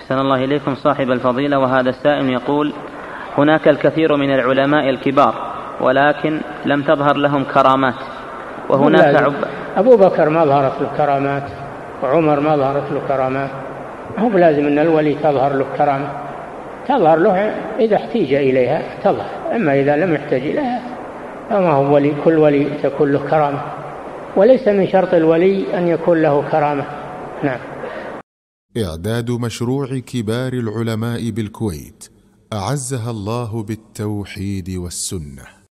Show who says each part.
Speaker 1: أحسن الله إليكم صاحب الفضيلة. وهذا السائل يقول: هناك الكثير من العلماء الكبار ولكن لم تظهر لهم كرامات، وهناك
Speaker 2: أبو بكر ما ظهرت له كرامات، وعمر ما ظهرت له كرامات. هو لازم أن الولي تظهر له كرامة، تظهر له إذا احتيج إليها تظهر، أما إذا لم يحتاج إليها فما هو ولي. كل ولي تكون له كرامة، وليس من شرط الولي أن يكون له كرامة. نعم.
Speaker 3: إعداد مشروع كبار العلماء بالكويت أعزها الله بالتوحيد والسنة.